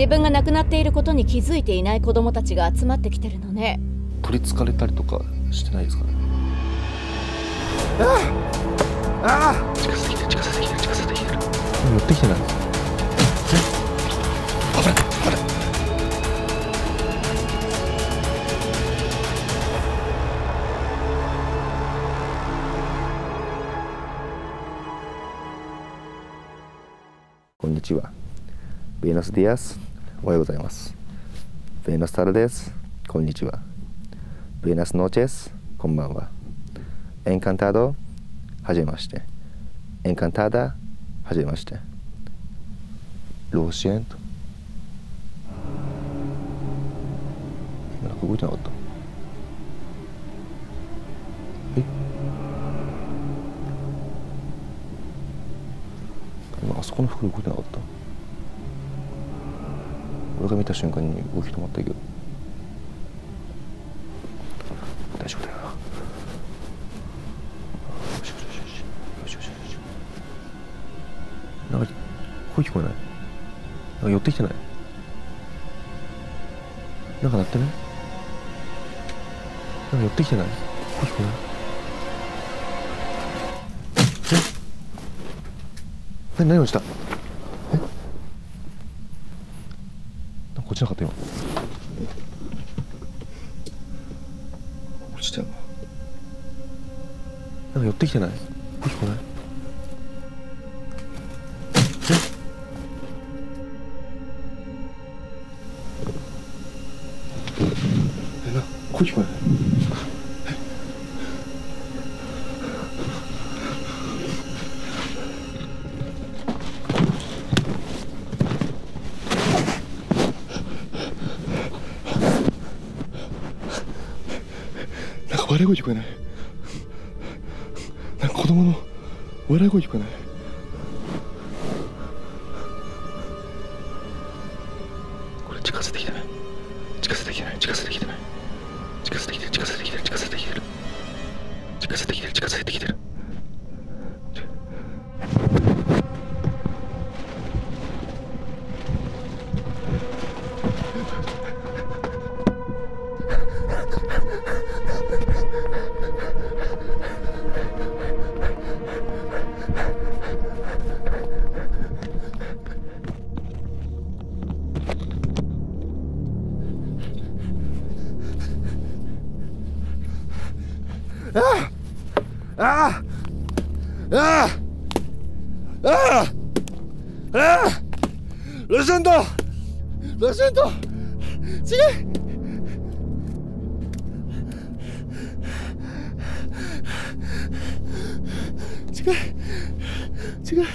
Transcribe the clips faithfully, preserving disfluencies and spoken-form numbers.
自分が亡くなっていることに気づいていない子供たちが集まってきてるのね。 取りつかれたりとかしてないですかね。 ああああ、近づいてきてる近づいてきてる近づいてきてる。 寄ってきてない。危ない危ない。こんにちは。ベーノスディアス、おはようございます。ベーノスタルです。こんにちは。ベーナスノーチェス、こんばんは。エンカンタード、はじめまして。エンカンターダ、はじめまして。ローシエント。なんか動いてなかった。え今あそこの袋動いてなかった。俺が見た瞬間に動き止まったけど大丈夫だよな。よしよしよしよしよしよしよし。なんか声聞こえない？なんか寄ってきてない？なんか鳴ってない？なんか寄ってきてない？声聞こえない？え？何何落ちた？え？なんか落ちなかった今。落ちたよな。なんか寄ってきてない？声聞こえない？え？えな、声聞こえない？笑い声聞こえない？なんか子供の笑い声聞こえない？これ近づいてきてない近づいてきてない近づいてきてない近づいてきてる近づいてきてる近づいてきてる近づいてきてる近づいてきてる。あああああああああロシェントロシェント違う違う違う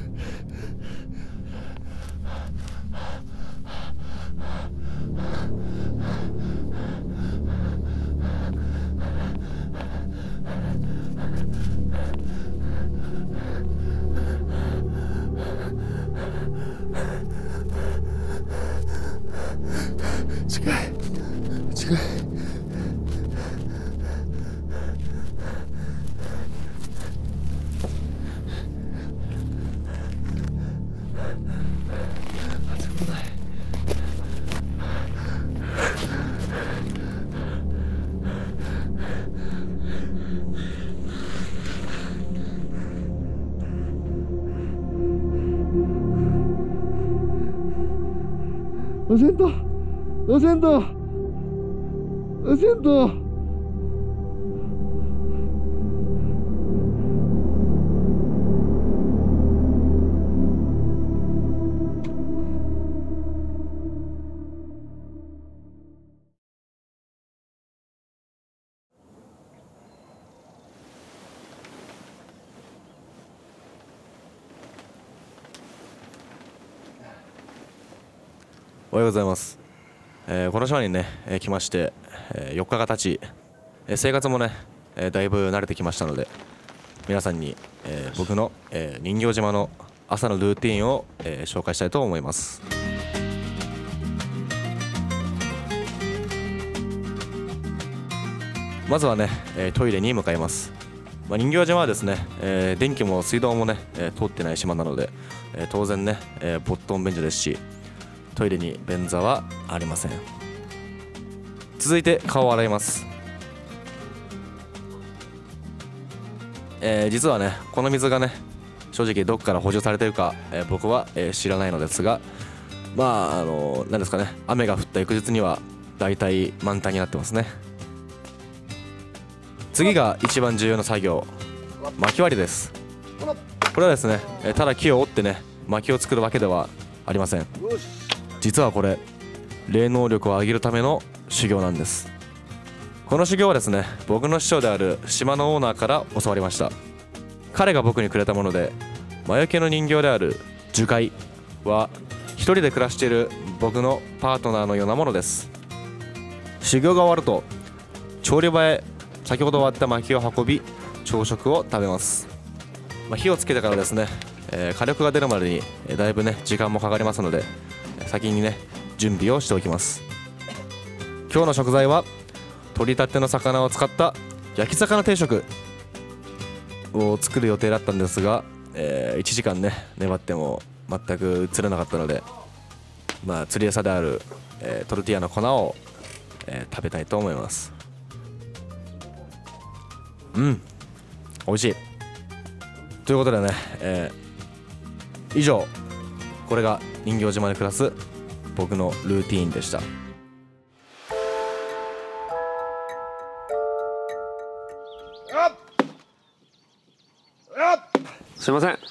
違うロシェントロシェントロシェントおはようございます。えー、この島にね、えー、来まして、えー、よっかが経ち、えー、生活もね、えー、だいぶ慣れてきましたので、皆さんに、えー、僕の、えー、人形島の朝のルーティンを、えー、紹介したいと思います。まずはね、えー、トイレに向かいます。まあ、人形島はですね、えー、電気も水道もね、えー、通ってない島なので、えー、当然ね、えー、ボットン便所ですし、 トイレに便座はありません。続いて顔を洗います。えー、実はねこの水がね正直どっから補充されてるか、えー、僕は、えー、知らないのですが、まああの何ですかね、雨が降った翌日にはだいたい満タンになってますね。次が一番重要な作業、薪割りです。これはですね、えー、ただ木を折ってね薪を作るわけではありません。実はこれ霊能力を上げるための修行なんです。この修行はですね、僕の師匠である島のオーナーから教わりました。彼が僕にくれたもので、魔除けの人形である樹海は一人で暮らしている僕のパートナーのようなものです。修行が終わると調理場へ先ほど割った薪を運び朝食を食べます。まあ、火をつけてからですね、えー、火力が出るまでに、えー、だいぶね時間もかかりますので、先にね準備をしておきます。今日の食材は取りたての魚を使った焼き魚定食を作る予定だったんですが、えー、いちじかんね粘っても全く釣れなかったので、まあ釣り餌である、えー、トルティーヤの粉を、えー、食べたいと思います。うん美味しいということでね、えー、以上これが人形島で暮らす僕のルーティーンでした。 すいません。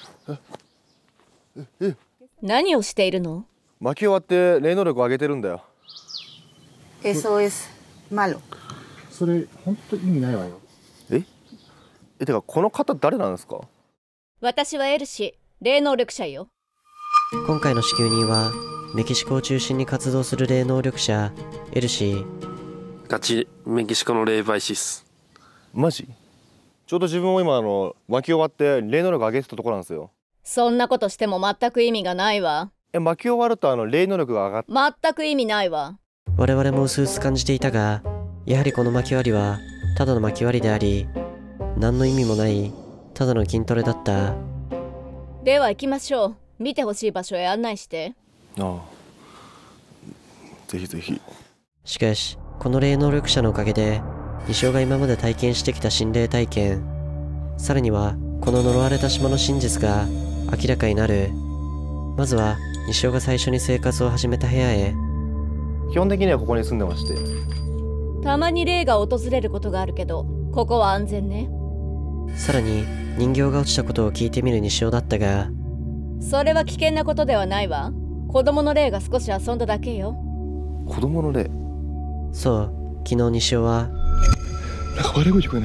何をしているの？ 薪を割って霊能力を上げてるんだよ。 Eso es malo。 それ本当意味ないわよ。 ええてかこの方誰なんですか？ 私はエルシー、霊能力者よ。 今回の支給人はメキシコを中心に活動する霊能力者エルシー。 ガチメキシコの霊媒師っす。 マジ？ちょうど自分も今あの薪を割って霊能力上げてたところなんですよ。 そんなことしても全く意味がないわ。 え薪を割るとあの霊能力が上がっ全く意味ないわ。 我々も薄々感じていたが、やはりこの薪割りはただの薪割りであり、何の意味もないただの筋トレだった。 では行きましょう。見てほしい場所へ案内して。 ああぜひぜひ。 しかしこの霊能力者のおかげで西尾が今まで体験してきた心霊体験、さらにはこの呪われた島の真実が明らかになる。まずは西尾が最初に生活を始めた部屋へ。 基本的にはここに住んでまして、 たまに霊が訪れることがあるけど、ここは安全ね。 さらに人形が落ちたことを聞いてみる西尾だったが、 それは危険なことではないわ。子供の霊が少し遊んだだけよ。 子供の霊？ そう、昨日西尾はなんか笑い声聞こえない。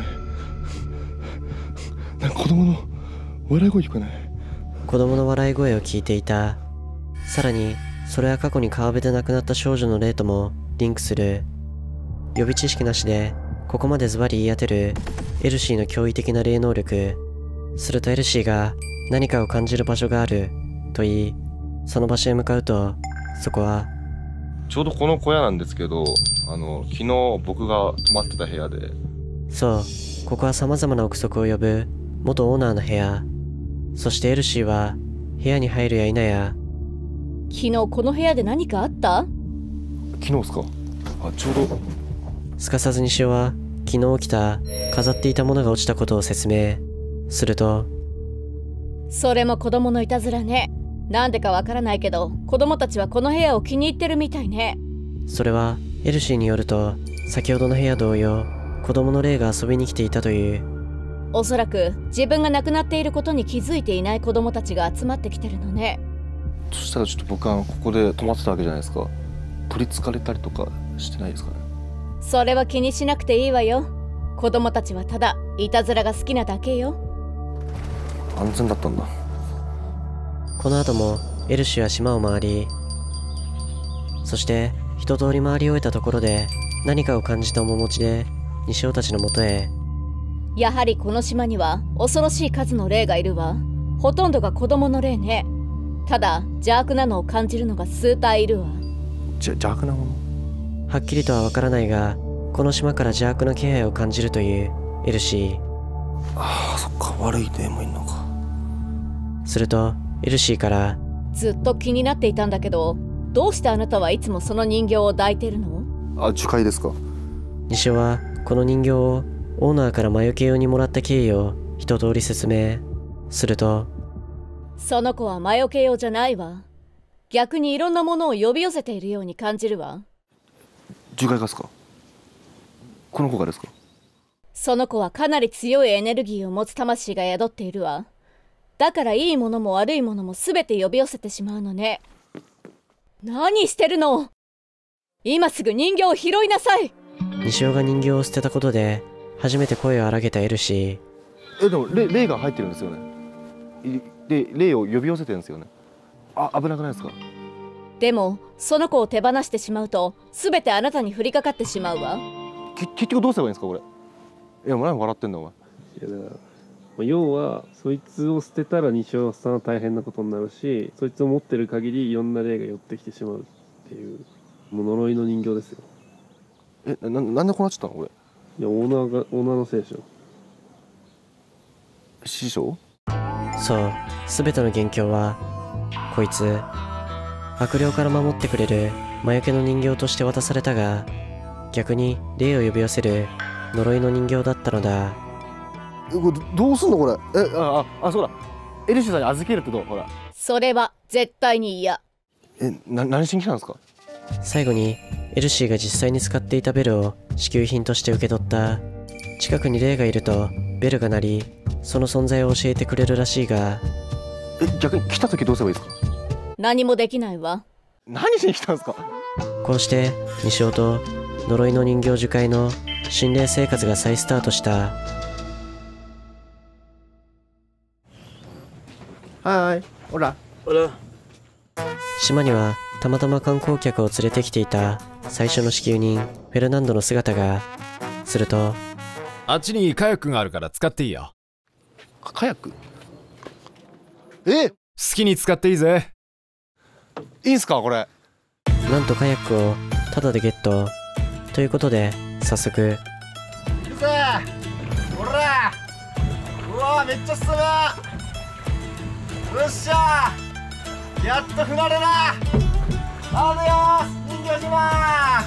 なんか子供の笑い声聞こえない。 子供の笑い声を聞いていた。さらにそれは過去に川辺で亡くなった少女の霊ともリンクする。予備知識なしでここまでズバリ言い当てるエルシーの驚異的な霊能力。するとエルシーが何かを感じる場所があると言い、その場所へ向かうと、そこはちょうどこの小屋なんですけど、あの昨日僕が泊まってた部屋で。 そう、ここは様々な憶測を呼ぶ元オーナーの部屋。そしてエルシーは部屋に入るや否や、 昨日この部屋で何かあった？ 昨日ですか？あ、ちょうど。 すかさず西尾は昨日起きた飾っていたものが落ちたことを説明すると、 それも子供のいたずらね。なんでかわからないけど、子供たちはこの部屋を気に入ってるみたいね。 それはエルシーによると、先ほどの部屋同様子供の霊が遊びに来ていたという。 おそらく自分が亡くなっていることに気づいていない子供たちが集まってきてるのね。 そしたらちょっと僕はここで泊まってたわけじゃないですか。取りつかれたりとかしてないですかね？ それは気にしなくていいわよ。子供たちはただいたずらが好きなだけよ。 安全だったんだ。 この後もエルシーは島を回り、そして一通り回り終えたところで何かを感じた面持ちで西尾たちのもとへ。 やはりこの島には恐ろしい数の霊がいるわ。ほとんどが子供の霊ね。ただ邪悪なのを感じるのが数体いるわ。 じゃ邪悪なもの？ はっきりとはわからないが、この島から邪悪な気配を感じるというエルシー。 ああ、そっか、悪い霊もいんのか。 するとエルシーから、 ずっと気になっていたんだけど、 どうしてあなたはいつもその人形を抱いてるの？ あ、樹海ですか。 西尾はこの人形をオーナーから魔除け用にもらった経緯を一通り説明すると、 その子は魔除け用じゃないわ。逆にいろんなものを呼び寄せているように感じるわ。 樹海がですか？この子がですか？ その子はかなり強いエネルギーを持つ魂が宿っているわ。だからいいものも悪いものも全て呼び寄せてしまうのね。何してるの？今すぐ人形を拾いなさい。 西尾が人形を捨てたことで初めて声を荒げたエルシー。え、でも霊、霊が入ってるんですよね。で、霊を呼び寄せてるんですよね。あ、危なくないですか？ でもその子を手放してしまうと全てあなたに降りかかってしまうわ。 け結局どうすればいいんですかこれ？いや、何笑ってんだお前。 いやだから要はそいつを捨てたら西尾さんは大変なことになるし、そいつを持ってる限りいろんな霊が寄ってきてしまうっていうもう呪いの人形ですよ。 え、な、なんでこうなっちゃったのこれ？ いや、オーナーがオーナーのせいでしょ。 師匠？ そう、全ての元凶はこいつ。悪霊から守ってくれる魔除けの人形として渡されたが、逆に霊を呼び寄せる呪いの人形だったのだ。 え、これどうすんのこれ？え、あ、あ、あ、そうだ。エルシーさんに預けるってどう？ほら。 それは絶対に嫌。 え、な、何しに来たんですか？ 最後にエルシーが実際に使っていたベルを支給品として受け取った。近くに霊がいるとベルが鳴り、その存在を教えてくれるらしいが、 え、逆に来た時どうすればいいですか？ 何もできないわ。 何しに来たんですか？ こうして西尾と呪いの人形樹海の心霊生活が再スタートした。 はーい、ほらほら。 島にはたまたま観光客を連れてきていた最初の支給人フェルナンドの姿が。すると、 あっちにカヤックがあるから使っていいよ。 カヤック？え、 好きに使っていいぜ。 いいんすかこれ？ なんとカヤックをタダでゲットということで、早速。 いくぜほら、うわめっちゃ進む。よっしゃー、やっと船出だ。あるよ人形島。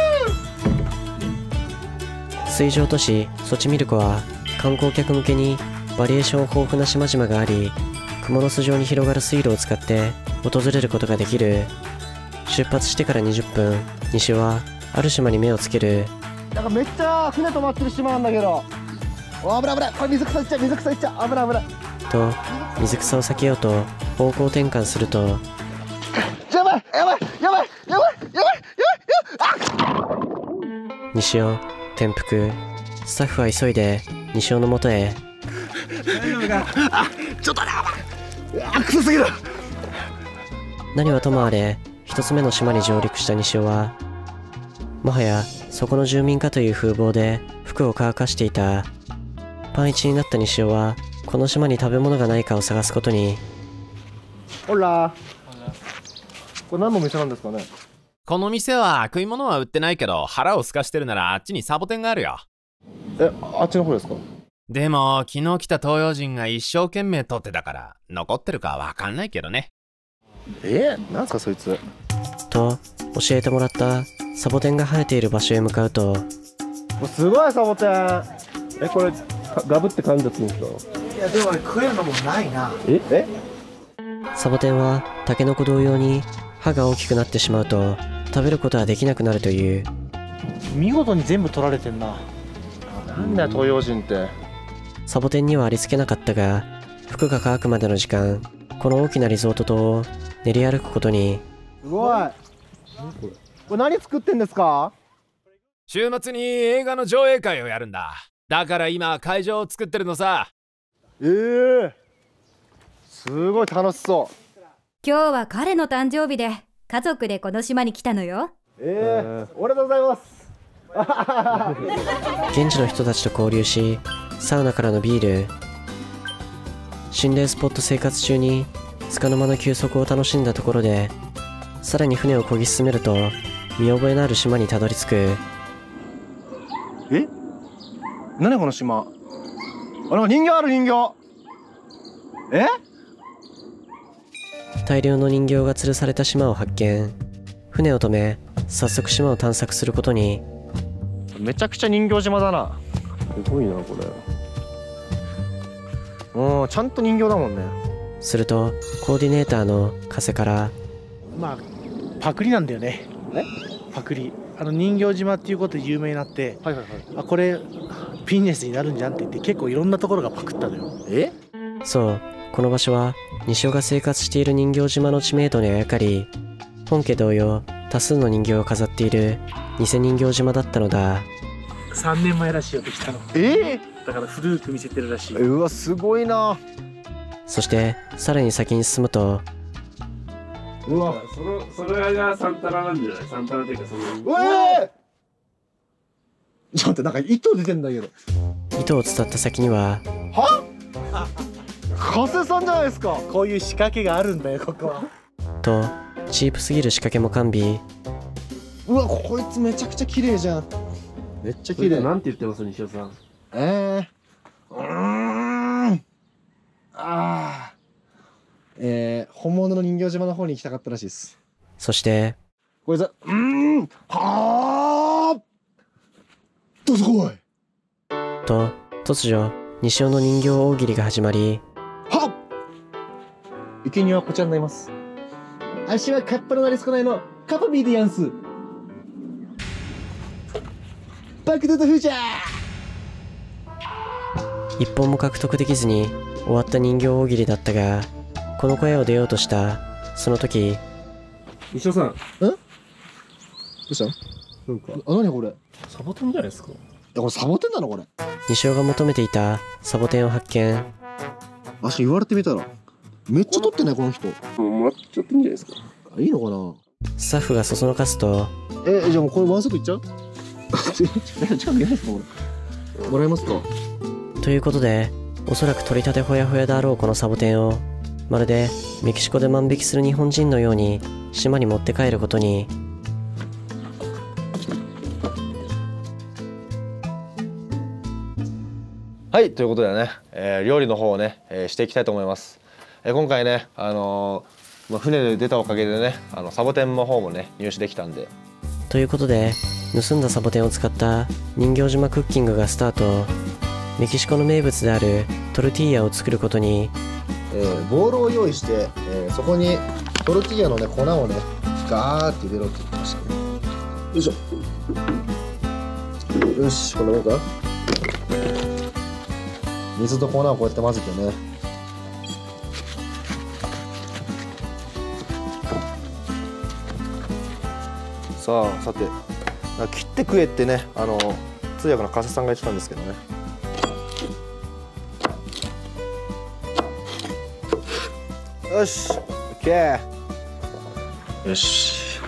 水上都市ソチミルコは観光客向けにバリエーション豊富な島々があり、クモの巣状に広がる水路を使って訪れることができる。出発してからにじゅっぷん、西尾はある島に目をつける。 なんかめっちゃ船止まってる島なんだけど、お、危ない危ない、これ水草いっちゃう、水草いっちゃう、危ない危ないと水草を避けようと方向転換すると、 やばいやばいやばいやばいやばいやばいあっ、 西尾転覆。スタッフは急いで西尾のもとへ。 大丈夫か？あ、ちょっとね、あ、くそすぎる。 何はともあれ一つ目の島に上陸した西尾は、もはやそこの住民かという風貌で服を乾かしていた。パンイチになった西尾はこの島に食べ物がないかを探すことに。 ほら、これ何の店なんですかね？ この店は食い物は売ってないけど、腹を空かしてるならあっちにサボテンがあるよ。 え、あっちの方ですか？ でも昨日来た東洋人が一生懸命取ってたから残ってるかわかんないけどね。 えー、なんすかそいつ。 と教えてもらったサボテンが生えている場所へ向かうと、 すごいサボテン。 え、これガブって噛んじゃっていいんですか？ いやでも食えるのもないな。 ええサボテンはタケノコ同様に歯が大きくなってしまうと食べることはできなくなるという。 見事に全部取られてんな。 なんだよ東洋人って。 サボテンにはありつけなかったが、服が乾くまでの時間、この大きなリゾート島を練り歩くことに。 すごい。これ何作ってんですか？ 週末に映画の上映会をやるんだ。だから今会場を作ってるのさ。 ええー、すごい楽しそう。 今日は彼の誕生日で家族でこの島に来たのよ。 ええー、おめでとうございます。 現地の人たちと交流し、サウナからのビール、心霊スポット生活中に束の間の休息を楽しんだところで、さらに船を漕ぎ進めると見覚えのある島にたどり着く。 え、何この島。あ、なんか人形ある人形。え、 大量の人形が吊るされた島を発見。 船を止め早速島を探索することに。 めちゃくちゃ人形島だな。 すごいなこれ。 うん、ちゃんと人形だもんね。 するとコーディネーターの加瀬から、 まあパクリなんだよね。えパクリ。あの人形島っていうことで有名になって、はいはいはい、あこれピンネスになるんじゃんって言って結構いろんなところがパクったのよ。 えそう、この場所は西尾が生活している人形島の知名度にあやかり、本家同様多数の人形を飾っている偽人形島だったのだ。 さんねんまえらしいよできたの。 えー、だから古く見せてるらしい。 うわすごいな。 そしてさらに先に進むと、 うわ、そのそれがサンタナなんじゃない？サンタナっていうかその。 うわー！ちょっとなんか糸出てんだけど。 糸を伝った先には。 は？加瀬さんじゃないですか。 こういう仕掛けがあるんだよここは。 とチープすぎる仕掛けも完備。 うわこいつめちゃくちゃ綺麗じゃん。めっちゃ綺麗。 なんて言ってます西尾さん。 えー、うーん。ああ。えー、本物の人形島の方に行きたかったらしいです。 そしてこれさ、うーん、はあ。どうぞ来い。 と突如西尾の人形大喜利が始まり、 はっ。生贄はこちらになります。足はカッパのなり少ないのカパビーでやんす。バックトゥザフューチャー。 一本も獲得できずに終わった人形大喜利だったが、この小屋を出ようとしたその時、 西尾さん、 どうしたの？ なんかあ、何これ？ サボテンじゃないですか。 いやこれサボテンなのこれ。 西尾が求めていたサボテンを発見。 あし言われてみたらめっちゃ撮ってないこの人。 もうもらっちゃってんじゃないですか。 いいのかな。 スタッフがそそのかすと、 えじゃあもうこれワンセットいっちゃう？近くないですかこれ。もらえますか？ ということで、おそらく取り立てほやほやであろうこのサボテンをまるでメキシコで万引きする日本人のように島に持って帰ることに。 はい、ということでね、えー、料理の方をね、えー、していきたいと思います。えー、今回ね、あのーまあ、船で出たおかげでね、あのサボテンの方もね入手できたんで。 ということで、盗んだサボテンを使った人形島クッキングがスタート。メキシコの名物であるトルティーヤを作ることに。 えー、ボウルを用意して、えー、そこにトルティーヤのね粉をねガーって入れろって言ってましたね。よいしょ。よし、こんなもんか。水と粉をこうやって混ぜてね。 さあ、さて切って食えってね、あの通訳の加瀬さんが言ってたんですけどね。よし、オッケー。よし。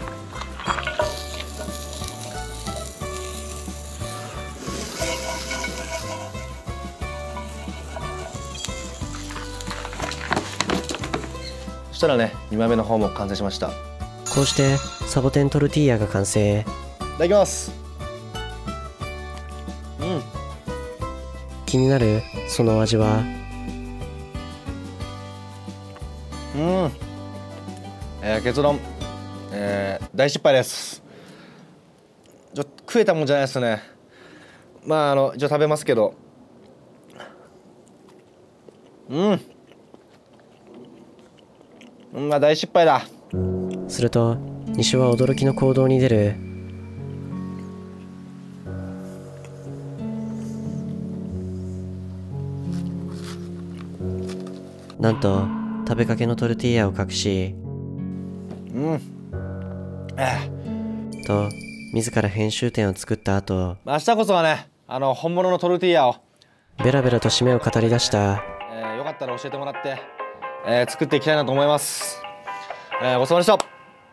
そしたらね、にまいめの方も完成しました。 こうしてサボテントルティーヤが完成。 いただきます。うん。 気になるその味は。 うん、えー、結論、えー、大失敗です。ちょっと食えたもんじゃないですね。まああの一応食べますけど、うんうん、まあ大失敗だ。 すると西は驚きの行動に出る。なんと食べかけのトルティーヤを隠し、 うん、 と自ら編集点を作った後、 明日こそはね、あの本物のトルティーヤをベラベラと締めを語り出した。 えー、よかったら教えてもらって、えー、作っていきたいなと思います。えー、ごちそうさまでした。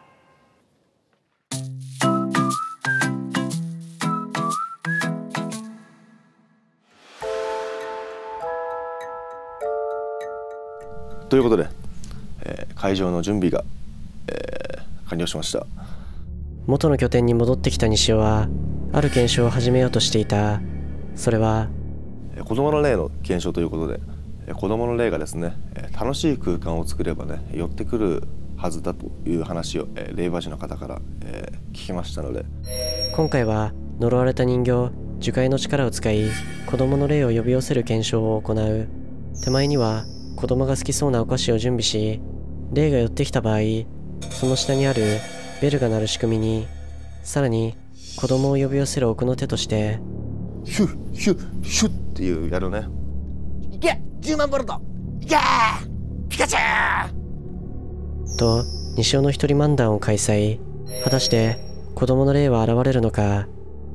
ということで、えー、会場の準備が、えー、完了しました。 元の拠点に戻ってきた西尾はある検証を始めようとしていた。それは子どもの霊の検証ということで、子どもの霊がですね楽しい空間を作ればね寄ってくるはずだという話を、えー、霊媒師の方から、えー、聞きましたので、 今回は呪われた人形樹海の力を使い子供の霊を呼び寄せる検証を行う。手前には子供が好きそうなお菓子を準備し、霊が寄ってきた場合その下にあるベルが鳴る仕組みに、さらに子供を呼び寄せる奥の手としてヒュッヒュッヒュッっていうやるね。 いけじゅうまんボルトいけピカチュウと西尾の一人漫談を開催。果たして子供の霊は現れるのか。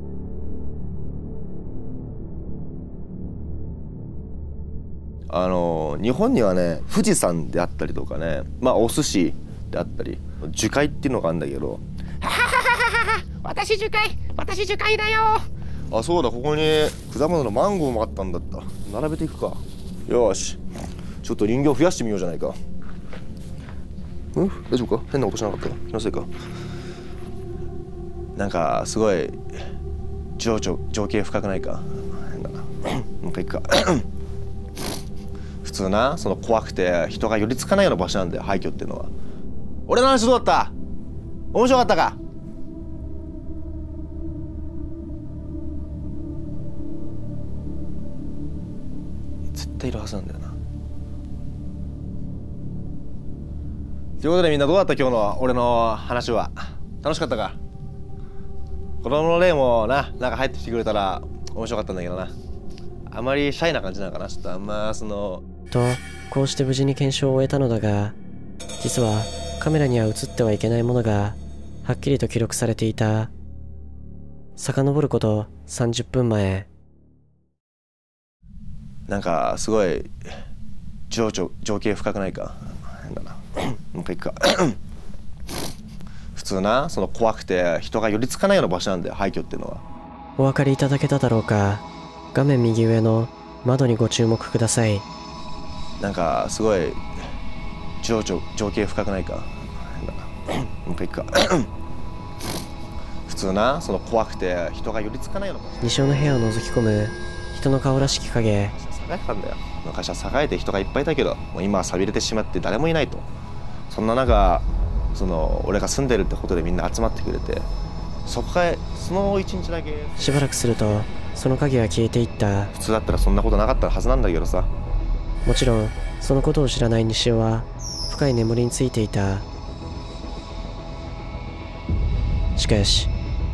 あの日本にはね、富士山であったりとかね、まあお寿司であったり樹海っていうのがあるんだけど、 私樹海私樹海だよ。 あ、そうだ、ここに果物のマンゴーもあったんだった。並べていくか。よし、ちょっと人形増やしてみようじゃないか。うん、大丈夫か？変なことしなかったか？気のせいか。なんかすごい情緒情景深くないか？変だな。もう一回いくか。普通な、その怖くて人が寄りつかないような場所なんだよ、廃墟っていうのは。俺の話どうだった？面白かったか？絶対いるはずなんだよな。ということでみんなどうだった？今日の俺の話は楽しかったか？子供の霊もな、なんか入ってきてくれたら面白かったんだけどな。あまりシャイな感じなのかな。ちょっとあんまそのとこうして無事に検証を終えたのだが、実はカメラには映ってはいけないものがはっきりと記録されていた。遡ることさんじゅっぷんまえ。 なんかすごい情緒情景深くないか？変だな。もう一回いくか。普通な、その怖くて人が寄りつかないような場所なんだよ、廃墟っていうのは。 お分かりいただけただろうか。画面右上の窓にご注目ください。 なんかすごい情緒情景深くないか？変だな。もう一回いくか。普通な、その怖くて人が寄りつかないような場所。 西尾の部屋を覗き込む人の顔らしき影。 栄えてたんだよ。昔は栄えて人がいっぱいいたけど、もう今は寂れてしまって誰もいないと。そんな中、その俺が住んでるってことでみんな集まってくれて、そこへその一日だけ。 しばらくするとその影は消えていった。 普通だったらそんなことなかったはずなんだけどさ。 もちろんそのことを知らない西尾は深い眠りについていた。しかし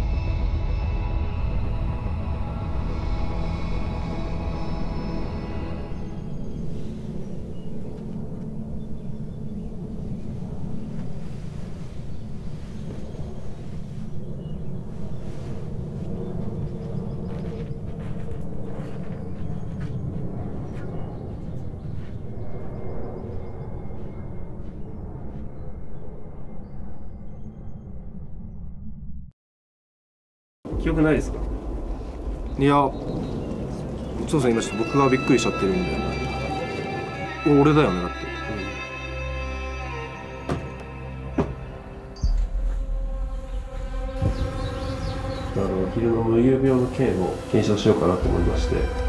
記憶ないですか？ いや、そうですね、今ちょっと僕がびっくりしちゃってるんで。俺だよね、だって。 あの昼の無遊病の件を検証しようかなと思いまして。